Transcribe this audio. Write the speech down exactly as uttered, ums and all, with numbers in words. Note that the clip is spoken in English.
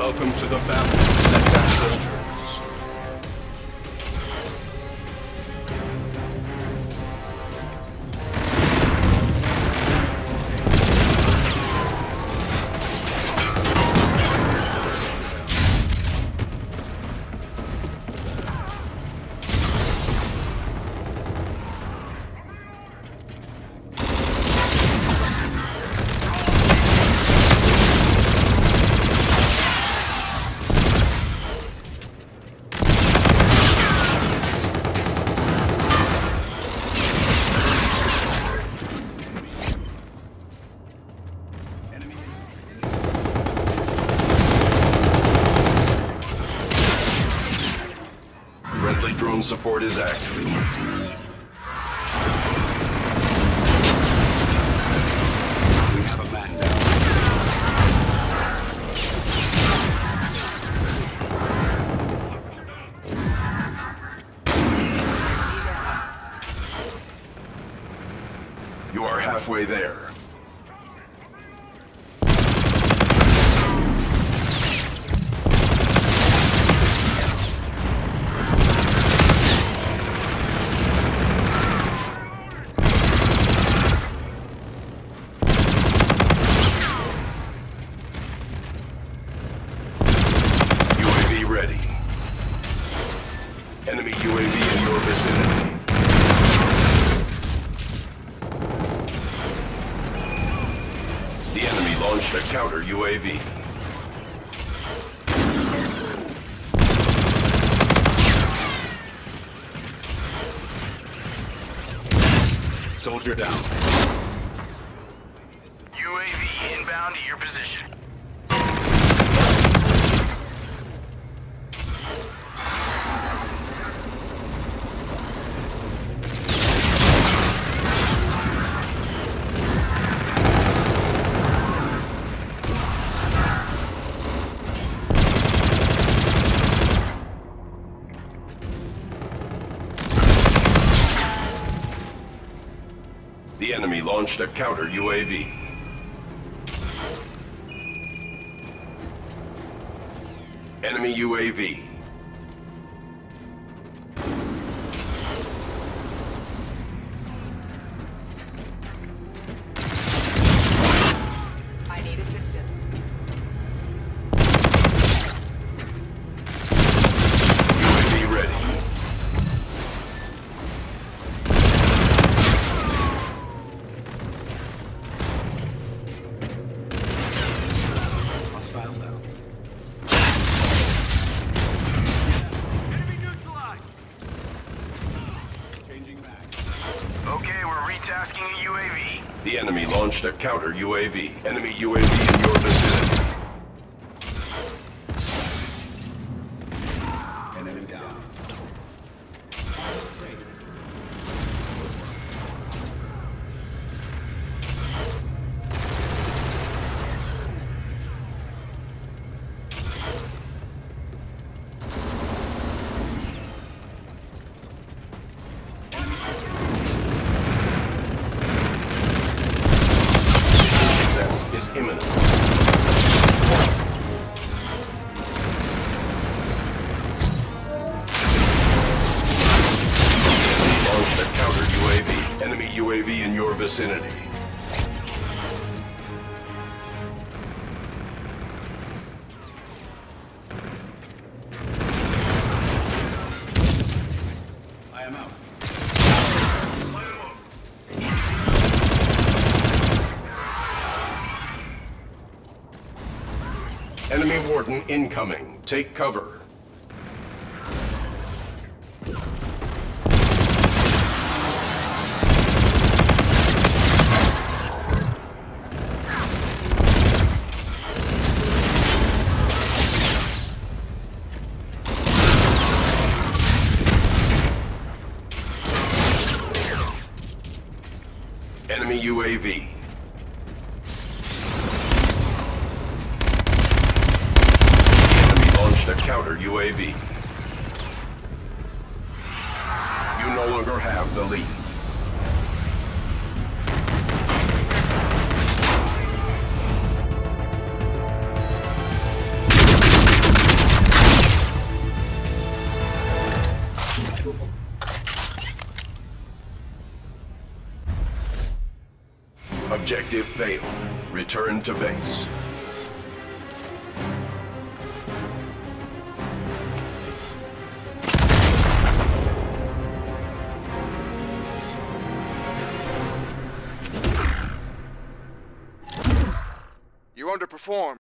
Welcome to the battle, Setback soldiers. Drone support is active. We have a man down. You are halfway there. Enemy U A V in your vicinity. The enemy launched a counter U A V. Soldier down. U A V inbound to your position. The enemy launched a counter U A V. Enemy U A V. I need assistance. U A V ready. Okay, we're retasking a U A V. The enemy launched a counter U A V. Enemy U A V in your vicinity. Enemy down. Is imminent. Launched a counter U A V. Enemy U A V in your vicinity. I am out. Enemy warden incoming. Take cover. Enemy U A V. Launched a counter U A V. You no longer have the lead. Objective failed. Return to base. You underperformed.